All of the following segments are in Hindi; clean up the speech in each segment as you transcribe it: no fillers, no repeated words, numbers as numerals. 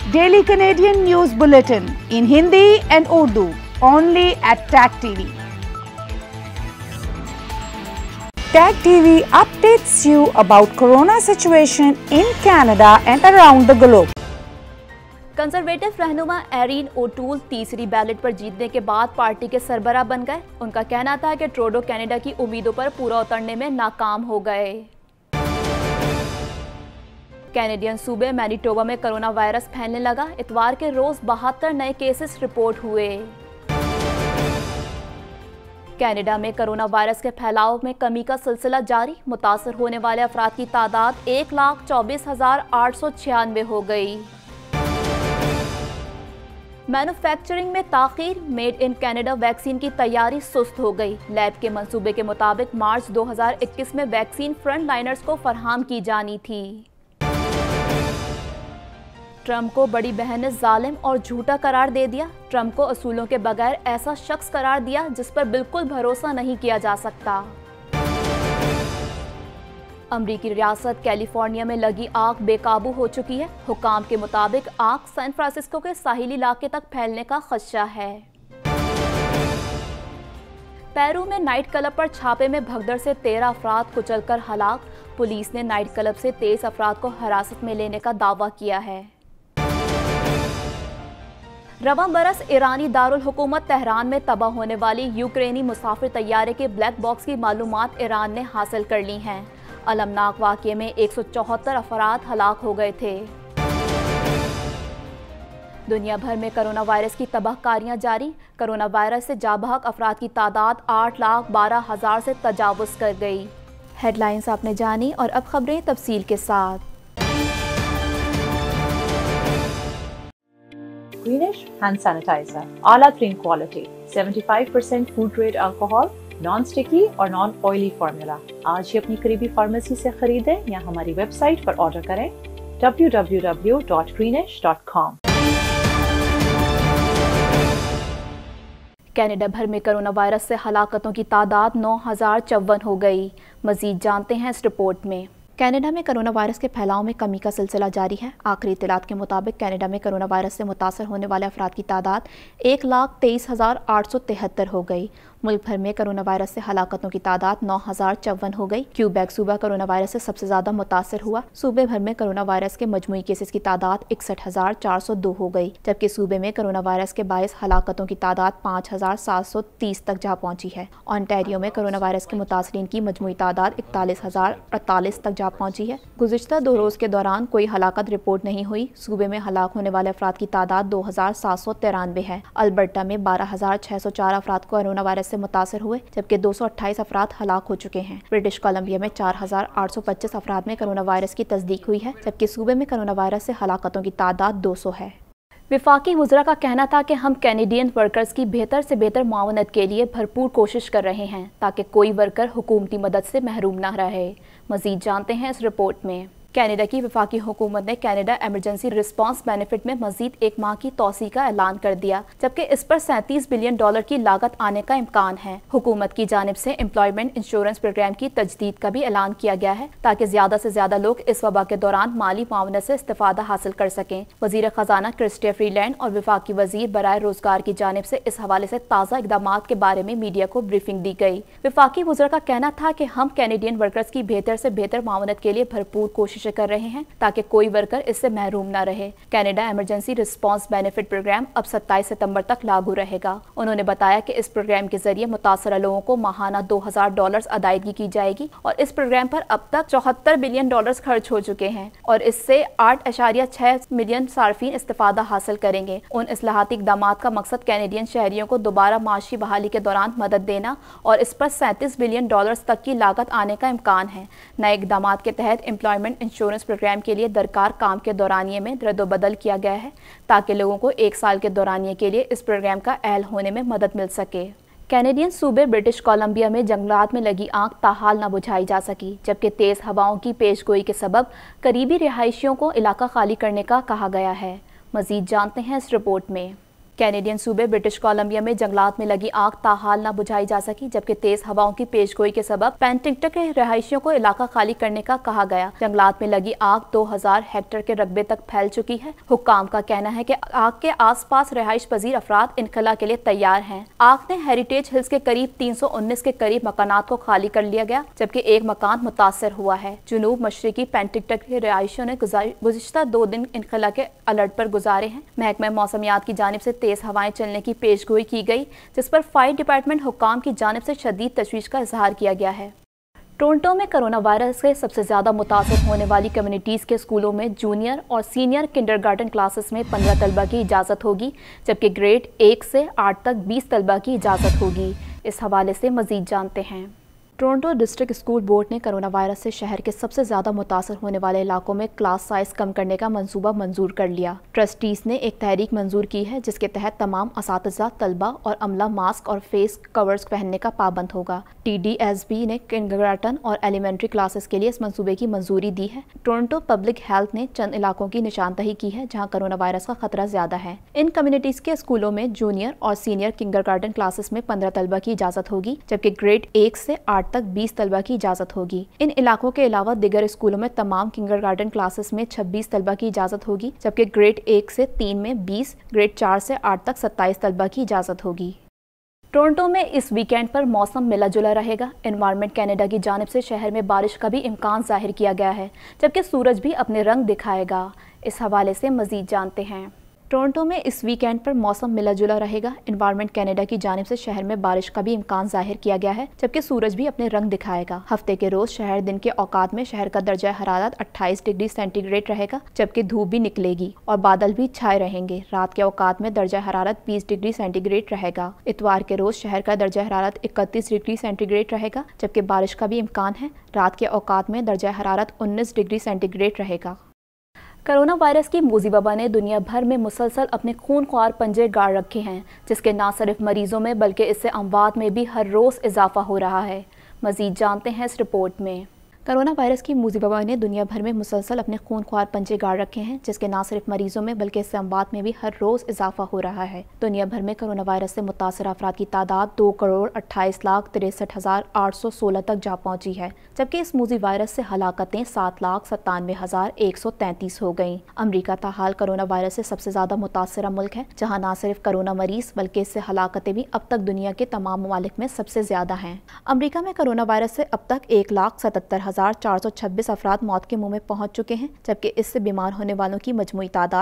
Daily Canadian News Bulletin in Hindi and Urdu, only at TAG TV. TAG TV updates you about Corona situation in Canada and around the globe. Conservative रहनुमा एरिन ओटूल तीसरी बैलेट पर जीतने के बाद पार्टी के सरबराह बन गए। उनका कहना था कि ट्रूडो कनाडा की उम्मीदों पर पूरा उतरने में नाकाम हो गए। कैनेडियन सूबे मैनिटोबा में कोरोना वायरस फैलने लगा। इतवार के रोज 72 नए केसेस रिपोर्ट हुए। कनाडा में कोरोना वायरस के फैलाव में कमी का सिलसिला जारी। मुतासर होने वाले अफराद की तादाद 1,24,896 हो गई। मैन्युफैक्चरिंग में ताखीर, मेड इन कनाडा वैक्सीन की तैयारी सुस्त हो गई। लैब के मंसूबे के मुताबिक मार्च 2021 में वैक्सीन फ्रंट लाइनर्स को फराहम की जानी थी। ट्रंप को बड़ी बहन ने जालिम और झूठा करार दे दिया। ट्रंप को असूलों के बगैर ऐसा शख्स करार दिया जिस पर बिल्कुल भरोसा नहीं किया जा सकता। अमरीकी रियासत कैलिफोर्निया में लगी आग बेकाबू हो चुकी है। हुकाम के मुताबिक आग सैन फ्रांसिस्को के साहिली इलाके तक फैलने का खदशा है। पेरू में नाइट क्लब पर छापे में भगदड़ से 13 अफराद कुचलकर हलाक। पुलिस ने नाइट क्लब से 23 अफराद को हिरासत में लेने का दावा किया है। रवां बरस ईरानी दारुल हुकूमत तेहरान में तबाह होने वाली यूक्रेनी मुसाफिर तैयारे के ब्लैक बॉक्स की मालूमात ईरान ने हासिल कर ली हैं। अलमनाक वाक़ये में 174 अफराद हलाक हो गए थे। दुनिया भर में कोरोना वायरस की तबाहकारियां जारी। कोरोना वायरस से जाबहक अफराद की तादाद 8,12,000 से तजावुज़ कर गई। हेडलाइंस आपने जानी और अब खबरें तफसील के साथ। Greenish hand sanitizer, आला तरीन quality, 75% food grade alcohol, non sticky और नॉन ऑयली फार्मूला। आज ही अपनी करीबी फार्मेसी से खरीदें या हमारी वेबसाइट पर ऑर्डर करें www.greenish.com। कनाडा भर में कोरोना वायरस से हलाकतों की तादाद 9,054 हो गई। मजीद जानते हैं इस रिपोर्ट में। कनाडा में कोरोना वायरस के फैलाव में कमी का सिलसिला जारी है। आखिरी इत्तलात के मुताबिक कनाडा में कोरोना वायरस से मुतासर होने वाले अफराद की तादाद 1,23,873 हो गई। मुल्क भर में कोरोना वायरस से हलाकतों की तादाद 9,054 हो गई। क्यूबेक सूबा कोरोना वायरस से सबसे ज्यादा मुतासर हुआ। सूबे भर में कोरोना वायरस के मजमूई केसेस की तादाद 61,402 हो गई, जबकि सूबे में कोरोना वायरस के बायस हलाकतों की तादाद 5,730 तक जा पहुंची है। ऑन्टेरियो में कोरोना वायरस के मुतासरीन की मजमूई तादाद 41,048 तक जा पहुंची है। गुज़िश्ता 2 रोज के दौरान कोई हलाकत रिपोर्ट नहीं हुई। सूबे में हलाक होने वाले अफराद की तादाद 2,793 है। अल्बर्टा में 12,604 अफराद कोरोना वायरस से मुतासर हुए, जबकि 228 अफराद हलाक हो चुके हैं। ब्रिटिश कोलंबिया में 4,825 अफराद में कोरोना वायरस की तस्दीक हुई है, जबकि सूबे में कोरोना वायरस से हलाकतों की तादाद 200 है। विफाकी वज़रा का कहना था कि हम कैनेडियन वर्कर्स की बेहतर से बेहतर मुआवनत के लिए भरपूर कोशिश कर रहे हैं ताकि कोई वर्कर हुकूमती मदद से महरूम न रहे। मजीद जानते हैं इस रिपोर्ट में। कनाडा की वफाकी हुकूमत ने कनाडा एमरजेंसी रिस्पांस बेनिफिट में मजीद 1 माह की तोसी का ऐलान कर दिया, जबकि इस पर $37 बिलियन की लागत आने का इम्कान है। हुकूमत की जानिब से एम्प्लॉयमेंट इंश्योरेंस प्रोग्राम की तजदीद का भी ऐलान किया गया है ताकि ज्यादा से ज्यादा लोग इस वबा के दौरान माली मुआवनत से इस्तेफादा हासिल कर सकें। वजीर खजाना क्रिस्टिया फ्रीलैंड और वफाकी वजीर बराए रोजगार की जानिब से इस हवाले से ताज़ा इकदामात के बारे में मीडिया को ब्रीफिंग दी गई। वफाकी वज़रा का कहना था कि हम कैनेडियन वर्कर्स की बेहतर से बेहतर मुआवनत के लिए भरपूर कोशिश कर रहे हैं ताकि कोई वर्कर इससे महरूम न रहे। Canada Emergency Response Benefit program अब 27 सितंबर तक लागू रहेगा। उन्होंने बताया कि इस प्रोग्राम के जरिए मुतासरा लोगों को माहाना $2,000 अदायगी की जाएगी और इस प्रोग्राम पर अब तक $74 बिलियन खर्च हो चुके हैं और इससे 8.6 मिलियन सार्फिन इस्तेफादा हासिल करेंगे। उन इस्लाहाती इक़दामात का मकसद कैनेडियन शहरियों को दोबारा माशी बहाली के दौरान मदद देना और इस पर $37 बिलियन तक की लागत आने का इम्कान है। नए इक़दामात के तहत एम्प्लॉयमेंट इंश्योरेंस प्रोग्राम के लिए दरकार काम के दौरानिये में रद्द-ओ-बदल किया गया है ताकि लोगों को 1 साल के दौरानिये के लिए इस प्रोग्राम का अहल होने में मदद मिल सके। कैनेडियन सूबे ब्रिटिश कोलंबिया में जंगलात में लगी आग ताहाल न बुझाई जा सकी, जबकि तेज़ हवाओं की पेशगोई के सबब करीबी रिहायशियों को इलाका खाली करने का कहा गया है। मजीद जानते हैं इस रिपोर्ट में। कैनेडियन सूबे ब्रिटिश कोलंबिया में जंगलात में लगी आग ताहाल न बुझाई जा सकी, जबकि तेज हवाओं की पेशगोई के सबब पेंटिंगटन के रहायशियों को इलाका खाली करने का कहा गया। जंगलात में लगी आग 2000 हेक्टेयर के रकबे तक फैल चुकी है। हुक्काम का कहना है कि आग के आसपास रिहाइश पजीर अफराद इनखला के लिए तैयार हैं। आग ने हेरिटेज हिल्स के करीब 319 के करीब मकानात को खाली कर लिया गया, जबकि एक मकान मुतासर हुआ है। जुनूब मशरकी पेंटिंगटन के रहायशियों ने गुज़िश्ता 2 दिन इनखला के अलर्ट पर गुजारे हैं। महकमा मौसमियात की जानिब से तेज हवाएं चलने की पेशगोई की गई, जिस पर फायर डिपार्टमेंट हुक्काम की जानिब से शदीद तशवीश का इजहार किया गया है। टोरंटो में कोरोना वायरस से सबसे ज़्यादा मुतासर होने वाली कम्युनिटीज़ के स्कूलों में जूनियर और सीनियर किंडरगार्टन क्लासेस में 15 तलबा की इजाज़त होगी, जबकि ग्रेड 1 से 8 तक 20 तलबा की इजाज़त होगी। इस हवाले से मज़ीद जानते हैं। टोरंटो डिस्ट्रिक्ट स्कूल बोर्ड ने कोरोना वायरस से शहर के सबसे ज़्यादा मुतासर होने वाले इलाकों में क्लास साइज़ कम करने का मंसूबा मंजूर कर लिया। ट्रस्टीज़ ने एक तहरीक मंजूर की है, जिसके तहत तमाम असातिज़ा, तलबा और अमला मास्क और फेस कवर्स पहनने का पाबंद होगा। TDSB ने किंडरगार्टन और एलिमेंट्री क्लासेस के लिए इस मंसूबे की मंजूरी दी है। टोरंटो पब्लिक हेल्थ ने चंद इलाकों की निशानदही की है जहाँ कोरोना वायरस का खतरा ज़्यादा है। इन कम्युनिटीज़ के स्कूलों में जूनियर और सीनियर किंडरगार्टन क्लासेस में 15 तलबा की इजाज़त होगी, जबकि ग्रेड 1 से 8 तक 20 तलबा की इजाज़त होगी। इन इलाकों के अलावा दिगर स्कूलों में तमाम किंडरगार्टन क्लासेस में 26 तलबा की इजाज़त होगी, जबकि ग्रेड 1 से 3 में 20, ग्रेड 4 से 8 तक 27 तलबा की इजाज़त होगी। टोरंटो में इस वीकेंड पर मौसम मिला जुला रहेगा। एनवायरनमेंट कैनेडा की जानिब से शहर में बारिश का भी इम्कान जाहिर किया गया है, जबकि सूरज भी अपने रंग दिखाएगा। इस हवाले से मज़ीद जानते हैं। टोरंटो में इस वीकेंड पर मौसम मिला जुला रहेगा। एनवायरनमेंट कैनेडा की जानिब से शहर में बारिश का भी इम्कान जाहिर किया गया है, जबकि सूरज भी अपने रंग दिखाएगा। हफ्ते के रोज शहर दिन के औकात में शहर का दर्जा हरारत 28 डिग्री सेंटीग्रेड रहेगा, जबकि धूप भी निकलेगी और बादल भी छाए रहेंगे। रात के औकात में दर्जा हरारत 20 डिग्री सेंटीग्रेड रहेगा। इतवार के रोज शहर का दर्जा हरारत 31 डिग्री सेंटीग्रेड रहेगा, जबकि बारिश का भी इम्कान है। रात के औकात में दर्जा हरारत 19 डिग्री सेंटीग्रेड रहेगा। कोरोना वायरस की मोज़ी वबा ने दुनिया भर में मुसलसल अपने खूनख्वार पंजे गाड़ रखे हैं, जिसके न सिर्फ मरीजों में बल्कि इससे अमवात में भी हर रोज़ इजाफा हो रहा है। मज़ीद जानते हैं इस रिपोर्ट में। कोरोना वायरस की मोज़ी वबा ने दुनिया भर में मुसलसल अपने खूनख्वार पंजे गाड़ रखे हैं, जिसके न सिर्फ मरीजों में बल्कि इससे अमवात में भी हर रोज़ इजाफा हो रहा है। दुनिया भर में कोरोना वायरस से मुतासर अफराद की तादाद 2,28,63,816 तक जा पहुंची है, जबकि इस मोज़ी वायरस से हलाकतें 7,97,133 हो गईं। अमरीका ताहाल कोरोना वायरस से सबसे ज़्यादा मुतासरा मुल्क है, जहाँ न सिर्फ कोरोना मरीज बल्कि इससे हलाकतें भी अब तक दुनिया के तमाम ममालिक में सबसे ज़्यादा हैं। अमरीका में कोरोना वायरस से अब तक 1,77,426 अफराद मौत के मुंह में पहुंच चुके हैं, जबकि इससे बीमार होने वालों की मजमूई तादाद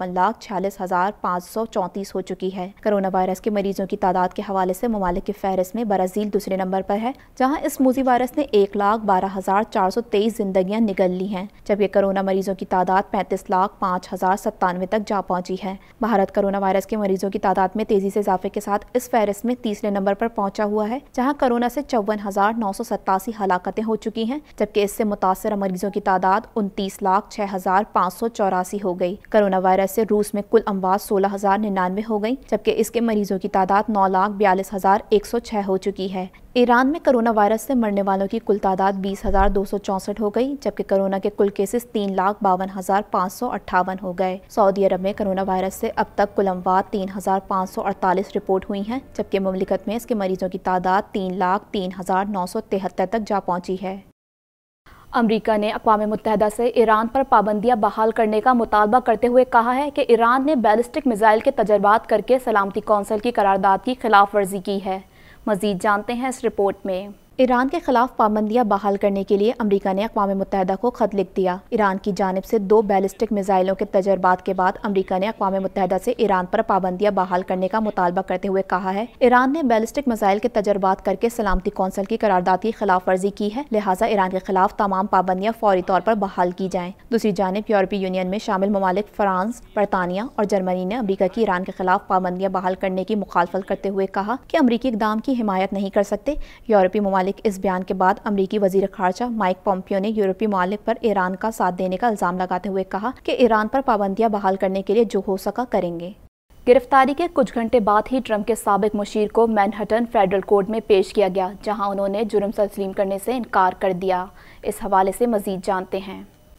57,46,534 हो चुकी है। कोरोना वायरस के मरीजों की तादाद के हवाले से ममालिक की फहरिस्त में ब्राज़ील दूसरे नंबर पर है, जहां इस मोज़ी वायरस ने 1,12,423 जिंदगियां निगल ली हैं, जबकि कोरोना मरीजों की तादाद 35,05,097 तक जा पहुंची है। भारत कोरोना वायरस के मरीजों की तादाद में तेजी से इजाफे के साथ इस फहरिस्त में तीसरे नंबर पर पहुंचा हुआ है, जहाँ कोरोना से 54,987 हलाकतें हो चुकी हैं, जबकि इससे मुतासर मरीजों की तादाद 29,06,584 हो गई। कोरोना वायरस से रूस में कुल अमवात 16,099 हो गई, जबकि इसके मरीजों की तादाद 9,42,106 हो चुकी है। ईरान में कोरोना वायरस से मरने वालों की कुल तादाद 20,264 हो गई, जबकि कोरोना के कुल केसेस 3,52,558 हो गए। सऊदी अरब में कोरोना वायरस से अब तक कुल अमवात 3,548 रिपोर्ट हुई हैं, जबकि मुमलिकत में इसके मरीजों की तादाद 3,03,973 तक जा पहुंची है। अमरीका ने अक़वाम मुत्तहिदा से ईरान पर पाबंदियां बहाल करने का मुतालबा करते हुए कहा है कि ईरान ने बैलिस्टिक मिसाइल के तजर्बात करके सलामती कौंसिल की करारदाद की खिलाफ वर्जी की है। मज़ीद जानते हैं इस रिपोर्ट में। ईरान के खिलाफ पाबंदियां बहाल करने के लिए अमरीका ने अक़वाम मुत्तहिदा को खत लिख दिया। ईरान की जानिब से 2 बैलिस्टिक मिसाइलों के तजर्बात के बाद अमरीका ने अक़वाम मुत्तहिदा से ईरान पर पाबंदियां बहाल करने का मुतालबा करते हुए कहा है, ईरान ने बैलिस्टिक मिसाइल के तजर्बात करके सलामती कौंसिल की करारदाद की खिलाफ वर्जी की है, लिहाजा ईरान के खिलाफ तमाम पाबंदियां फौरी तौर पर बहाल की जाएं। दूसरी जानिब यूरोपीय यूनियन में शामिल ममालिक फ्रांस, बरतानिया और जर्मनी ने अमरीका की ईरान के खिलाफ पाबंदियां बहाल करने की मुखालफत करते हुए कहा कि अमरीकी इक़दाम की हिमायत नहीं कर सकते। यूरोपीय ममालिक इस बयान के बाद अमरीकी वज़ीर ख़ारजा माइक पोम्पियो ने यूरोपीय ममालिक पर ईरान का साथ देने का इल्ज़ाम लगाते हुए कहा कि ईरान पर पाबंदियां बहाल करने के लिए जो हो सका करेंगे। गिरफ्तारी के कुछ घंटे बाद ही ट्रंप के साबिक मुशीर को मैनहट्टन फेडरल कोर्ट में पेश किया गया, जहां उन्होंने जुर्म तस्लीम करने से इनकार कर दिया। इस हवाले से मज़ीद जानते हैं।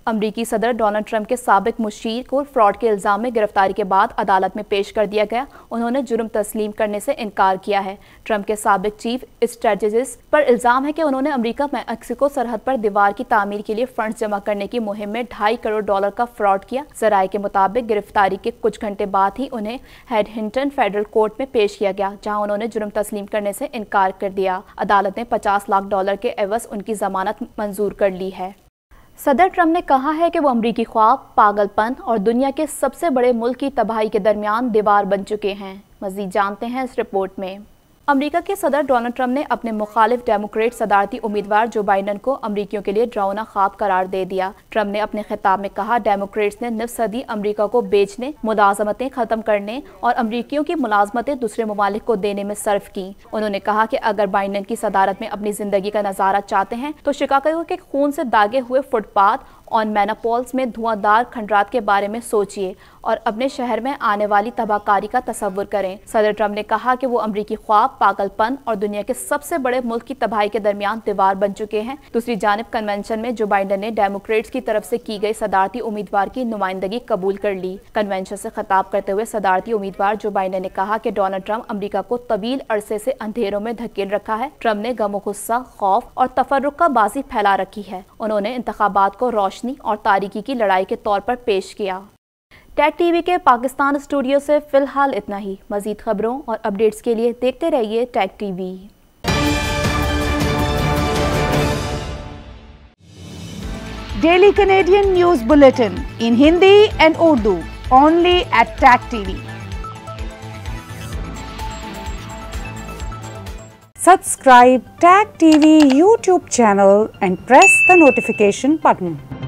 अमरीकी सदर डोनाल्ड ट्रंप के साबिक मुशीर को फ्रॉड के इल्जाम में गिरफ्तारी के बाद अदालत में पेश कर दिया गया। उन्होंने जुर्म तस्लीम करने से इनकार किया है। ट्रंप के साबिक चीफ स्ट्रेटेजिस्ट पर इल्जाम है कि उन्होंने अमेरिका मैक्सिको सरहद पर दीवार की तामीर के लिए फंड्स जमा करने की मुहिम में $2.5 करोड़ का फ्रॉड किया। जराये के मुताबिक गिरफ्तारी के कुछ घंटे बाद ही उन्हें हैडहिंटन फेडरल कोर्ट में पेश किया गया, जहां उन्होंने जुर्म तस्लीम करने से इनकार कर दिया। अदालत ने $50 लाख के एवज उनकी जमानत मंजूर कर ली है। सदर ट्रंप ने कहा है कि वो अमरीकी ख्वाब, पागलपन और दुनिया के सबसे बड़े मुल्क की तबाही के दरमियान दीवार बन चुके हैं। मज़ीद जानते हैं इस रिपोर्ट में। अमेरिका के सदर डोनाल्ड ट्रंप ने अपने मुखालिफ डेमोक्रेट सदारती उम्मीदवार जो बाइडन को अमरीकियों के लिए डरावना ख्वाब करार दे दिया। ट्रंप ने अपने खिताब में कहा, डेमोक्रेट्स ने निफ सदी अमरीका को बेचने, मुलाजमतें खत्म करने और अमरीकियों की मुलाजमतें दूसरे ममालिक को देने में सर्फ की। उन्होंने कहा कि अगर बाइडन की सदारत में अपनी जिंदगी का नजारा चाहते हैं तो शिकागो के खून से दागे हुए फुटपाथ और मैनापोल्स में धुआंधार खंडरात के बारे में सोचिए और अपने शहर में आने वाली तबाहकारी का तस्वुर करें। सदर ट्रंप ने कहा कि वो अमरीकी ख्वाब, पागलपन और दुनिया के सबसे बड़े मुल्क की तबाही के दरमियान दीवार बन चुके हैं। दूसरी जानिब कन्वेंशन में जो बाइडन ने डेमोक्रेट्स की तरफ से की गई सदारती उम्मीदवार की नुमाइंदगी कबूल कर ली। कन्वेंशन से खिताब करते हुए सदारती उम्मीदवार जो बाइडन ने कहा कि डोनाल्ड ट्रंप अमरीका को तवील अरसे से अंधेरों में धकेल रखा है। ट्रंप ने गम, गुस्सा, खौफ और तफर्रुक का बाजी फैला रखी है। उन्होंने इंतखाबात को रोशनी और तारीकी की लड़ाई के तौर पर पेश किया। टैग टीवी के पाकिस्तान स्टूडियो से फिलहाल इतना ही। मजीद खबरों और अपडेट्स के लिए देखते रहिए TAG TV. Daily Canadian News Bulletin in Hindi and Urdu only at Tag TV. Subscribe Tag TV YouTube channel and press the notification button.